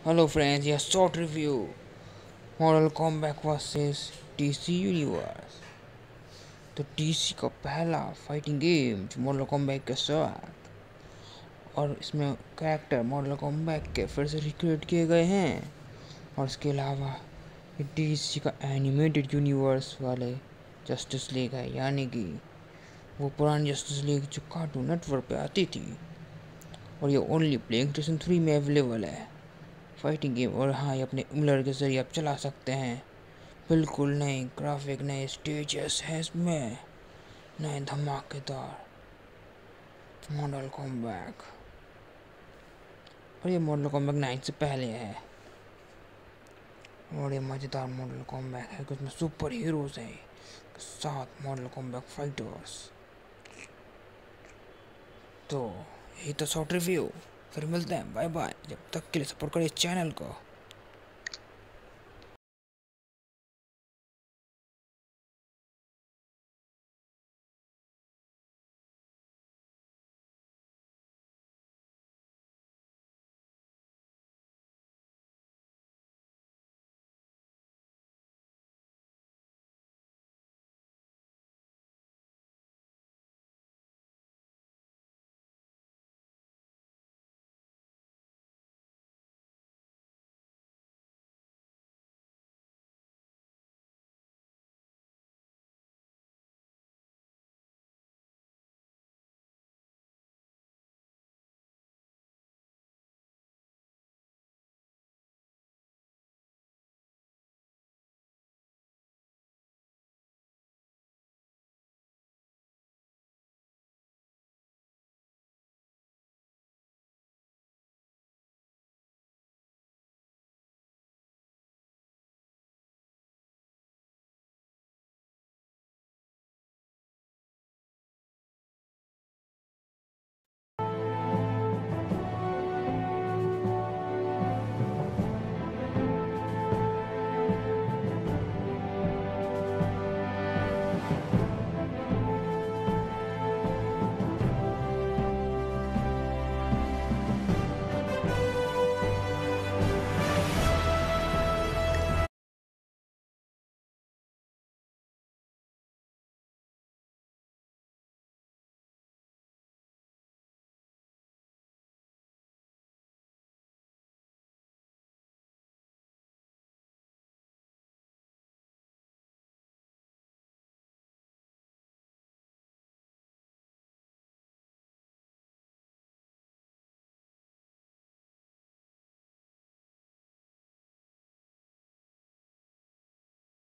Hello friends, यह short review Mortal Kombat versus DC universe. तो DC का पहला फाइटिंग गेम जो मॉडल कॉम्बैट के साथ, और इसमें कैरेक्टर मॉडल कॉम्बैट के फिर से रिक्रिएट किए गए हैं। और इसके अलावा ये टीसी का एनिमेटेड यूनिवर्स वाले जस्टिस लीग है, यानी कि वो पुरानी जस्टिस लीग जो कार्टून नेटवर्क पे आती थी। और ये ओनली प्लेइंग 3 में अवेलेबल है फाइटिंग गेम। और हाँ, ये अपने एमुलेटर के जरिए आप चला सकते हैं। बिल्कुल नए ग्राफिक, नए स्टेजेस हैं इसमें, नए धमाकेदार मॉडल कॉम्बैट। और ये मॉडल कॉम्बैट 9 से पहले है। और ये मज़ेदार मॉडल कॉम्बैट है कि उसमें सुपर हीरोज हैं, 7 मॉडल कॉम्बैट फाइटर्स। तो यही तो शॉर्ट रिव्यू। फिर मिलते हैं, बाय बाय। जब तक के लिए सपोर्ट करिए चैनल को।